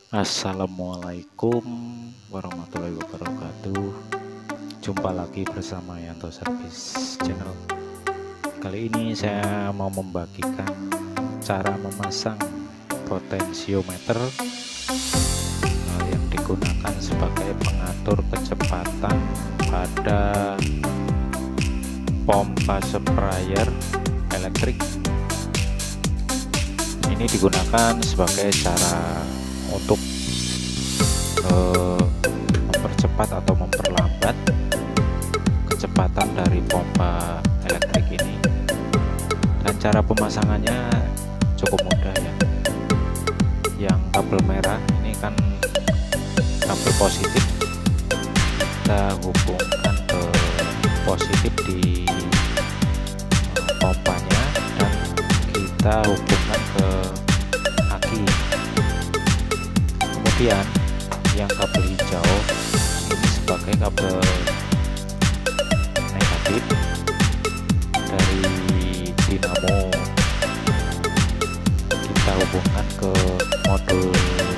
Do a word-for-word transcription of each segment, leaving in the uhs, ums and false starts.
Assalamualaikum warahmatullahi wabarakatuh. Jumpa lagi bersama Yanto Service Channel. Kali ini saya mau membagikan cara memasang potensiometer eh, yang digunakan sebagai pengatur kecepatan pada pompa sprayer elektrik. Ini digunakan sebagai cara untuk eh, mempercepat atau memperlambat kecepatan dari pompa elektrik ini, dan cara pemasangannya cukup mudah ya. Yang kabel merah ini kan kabel positif, kita hubungkan ke positif di eh, pompanya, dan kita hubungkan ke aki. Kemudian yang kabel hijau ini sebagai kabel negatif dari dinamo, kita hubungkan ke modul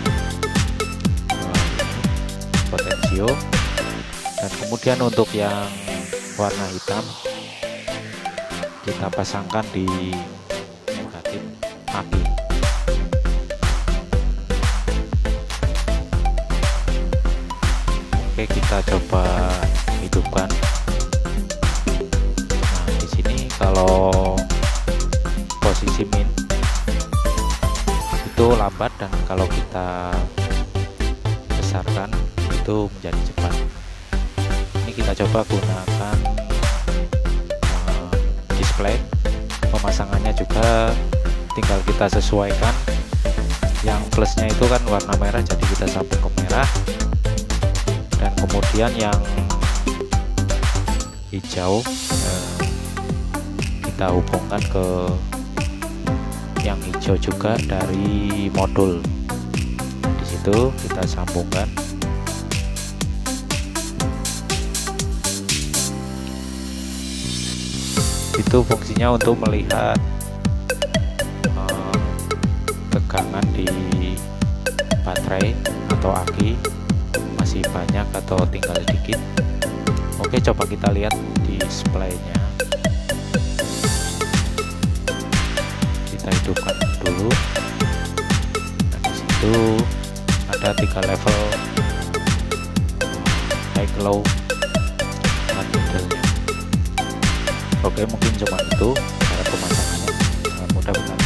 uh, potensio. Dan kemudian untuk yang warna hitam kita pasangkan di negatif aki. Oke, kita coba hidupkan. Nah, di sini kalau posisi min itu lambat, dan kalau kita besarkan itu menjadi cepat. Ini kita coba gunakan uh, display. Pemasangannya juga tinggal kita sesuaikan. Yang plusnya itu kan warna merah, jadi kita sambung ke merah. Dan kemudian yang hijau eh, kita hubungkan ke yang hijau juga dari modul. Di situ kita sambungkan. Itu fungsinya untuk melihat eh, tegangan di baterai atau aki masih banyak atau tinggal sedikit. Oke, coba kita lihat displaynya. Kita hidupkan dulu. Nah, di situ ada tiga level, high, low, dan middle-nya. Oke, mungkin cuma itu cara pemasangannya. Mudah-mudahan